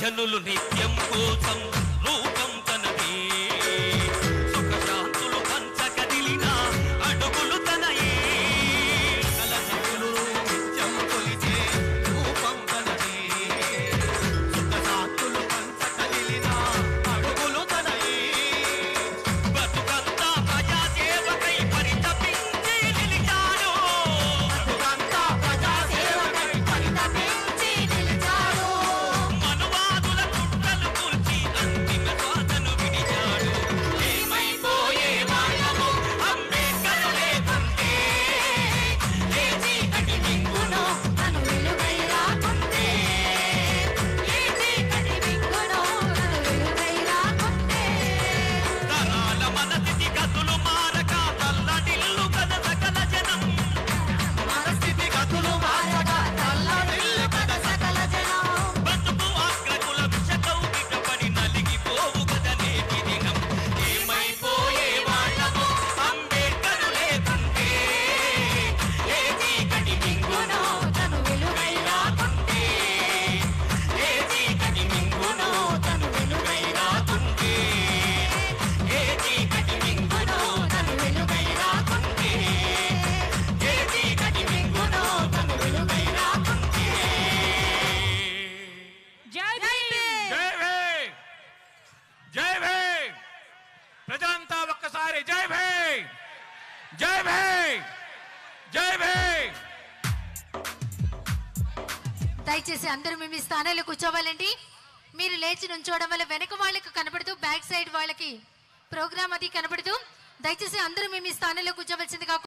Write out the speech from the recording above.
జనులు నిత్యం కోసం రూపం తనది సుఖ శాంతులు పంచకదిలిన అడుగులు తనయే సకల జనులు నిత్యం కొలిచే రూపం తనది సుఖ శాంతులు పంచకదిలిన అడుగులు తనయే బతుకంతా ప్రజా సేవకై పరితపించి నిలిచాడు బతుకంతా ప్రజా సేవకై పరితపించి నిలిచాడు మనువాదుల కుట్రలు కూల్చి అంతిమ శ్వాసను విడిచాడు ఏమైపోయే వాళ్ళము అంబేద్కర్ లేకుంటే ఏ చీకటి మింగునో తను వెలుగై రాకుంటే ఏ చీకటి మింగునో తను వెలుగై రాకుంటే తరాల మనస్థితి గతులు మారక తల్లడిల్లు కద సకల జనం మనస్థితి గతులు మారక తల్లడిల్లు కద సకల జనం బతుకు ఆగ్రకుల విషకౌగిట పడి నలిగిపోవు కద నేటి దినం ఏమైపోయే వాళ్ళము అంబేద్కర్ లేకుంటే ఏ చీకటి మింగునో తను వెలుగై రాకుంటే ఏ చీకటి మింగునో తను వెలుగై రాకుంటే ఏ చీకటి మింగునో తను వెలుగై రాకుంటే ఏ చీకటి మింగునో తను వెలుగై రాకుంటే జై భీమ్ జై భీమ్ జై భీమ్ ప్రజలంతా ఒక్కసారి జై భీమ్ జై భీమ్ జై భీమ్. దయచేసి అందరూ మీ స్థానాల్లో కూర్చోవాలండి. మీరు లేచి నుంచోవడం వల్ల వెనక వాళ్ళకి కనబడుతూ బ్యాక్ సైడ్ వాళ్ళకి ప్రోగ్రామ్ అది కనబడుతూ దయచేసి అందరూ మీ స్థానంలో కూర్చోవలసిందిగా